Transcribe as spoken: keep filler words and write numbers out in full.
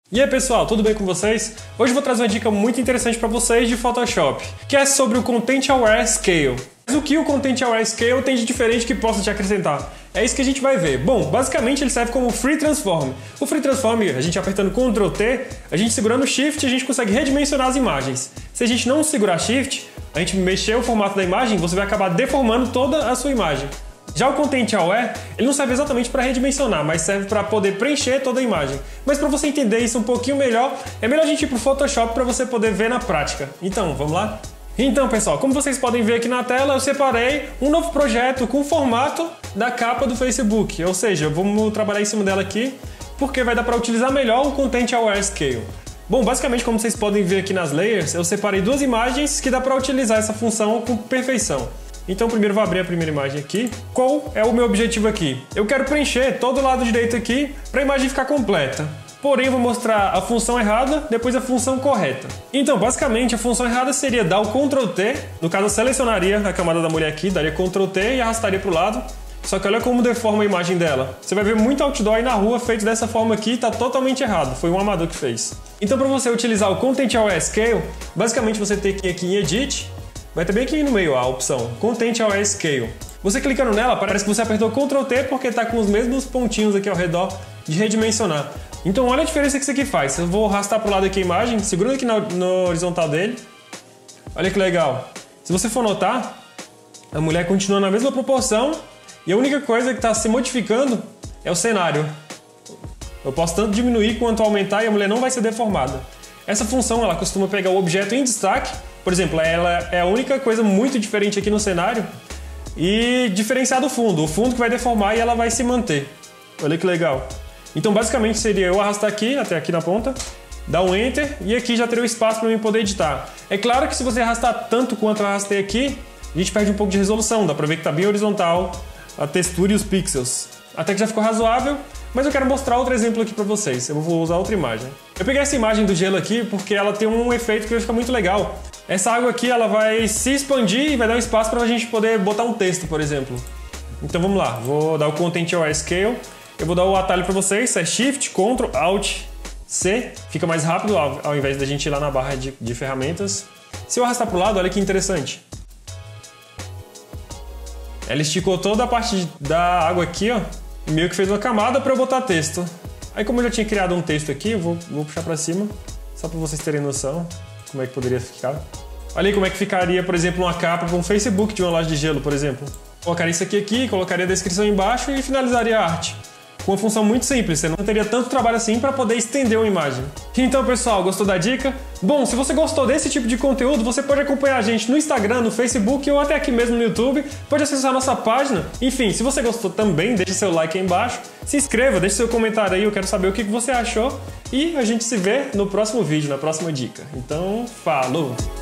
E aí pessoal, tudo bem com vocês? Hoje eu vou trazer uma dica muito interessante para vocês de Photoshop, que é sobre o Content Aware Scale. Mas o que o Content Aware Scale tem de diferente que possa te acrescentar? É isso que a gente vai ver. Bom, basicamente ele serve como Free Transform. O Free Transform, a gente apertando control T, a gente segurando o Shift, a gente consegue redimensionar as imagens. Se a gente não segurar Shift, a gente mexer o formato da imagem, você vai acabar deformando toda a sua imagem. Já o Content Aware, ele não serve exatamente para redimensionar, mas serve para poder preencher toda a imagem. Mas para você entender isso um pouquinho melhor, é melhor a gente ir para o Photoshop para você poder ver na prática. Então, vamos lá? Então, pessoal, como vocês podem ver aqui na tela, eu separei um novo projeto com o formato da capa do Facebook. Ou seja, vamos trabalhar em cima dela aqui, porque vai dar para utilizar melhor o Content Aware Scale. Bom, basicamente, como vocês podem ver aqui nas layers, eu separei duas imagens que dá para utilizar essa função com perfeição. Então primeiro eu vou abrir a primeira imagem aqui. Qual é o meu objetivo aqui? Eu quero preencher todo o lado direito aqui para a imagem ficar completa. Porém eu vou mostrar a função errada, depois a função correta. Então basicamente a função errada seria dar o control T. No caso eu selecionaria a camada da mulher aqui, daria control T e arrastaria para o lado. Só que olha como deforma a imagem dela. Você vai ver muito outdoor aí na rua feito dessa forma aqui e está totalmente errado. Foi um amador que fez. Então para você utilizar o Content Aware Scale, basicamente você tem que ir aqui em Edit. Vai ter bem aqui no meio a opção Content Aware Scale. Você clicando nela, parece que você apertou control T porque está com os mesmos pontinhos aqui ao redor de redimensionar. Então olha a diferença que isso aqui faz. Eu vou arrastar para o lado aqui a imagem, segurando aqui no, no horizontal dele. Olha que legal. Se você for notar, a mulher continua na mesma proporção e a única coisa que está se modificando é o cenário. Eu posso tanto diminuir quanto aumentar e a mulher não vai ser deformada. Essa função ela costuma pegar o objeto em destaque. Por exemplo, ela é a única coisa muito diferente aqui no cenário e diferenciar do fundo. O fundo que vai deformar e ela vai se manter. Olha que legal. Então, basicamente, seria eu arrastar aqui, até aqui na ponta, dar um Enter e aqui já teria o espaço para eu poder editar. É claro que se você arrastar tanto quanto eu arrastei aqui, a gente perde um pouco de resolução. Dá para ver que está bem horizontal a textura e os pixels. Até que já ficou razoável. Mas eu quero mostrar outro exemplo aqui para vocês. Eu vou usar outra imagem. Eu peguei essa imagem do gelo aqui porque ela tem um efeito que vai ficar muito legal. Essa água aqui ela vai se expandir e vai dar um espaço para a gente poder botar um texto, por exemplo. Então vamos lá. Vou dar o Content Aware Scale. Eu vou dar o atalho para vocês. É Shift, Ctrl, Alt, C. Fica mais rápido ao, ao invés da gente ir lá na barra de, de ferramentas. Se eu arrastar para o lado, olha que interessante. Ela esticou toda a parte da água aqui, ó. E meio que fez uma camada para eu botar texto. Aí como eu já tinha criado um texto aqui, eu vou, vou puxar para cima, só para vocês terem noção como é que poderia ficar. Olha aí como é que ficaria, por exemplo, uma capa para um Facebook de uma loja de gelo, por exemplo. Colocaria isso aqui, aqui, colocaria a descrição embaixo e finalizaria a arte. Com uma função muito simples, você não teria tanto trabalho assim para poder estender uma imagem. Então pessoal, gostou da dica? Bom, se você gostou desse tipo de conteúdo, você pode acompanhar a gente no Instagram, no Facebook ou até aqui mesmo no YouTube. Pode acessar a nossa página. Enfim, se você gostou também, deixe seu like aí embaixo. Se inscreva, deixe seu comentário aí, eu quero saber o que você achou. E a gente se vê no próximo vídeo, na próxima dica. Então, falou!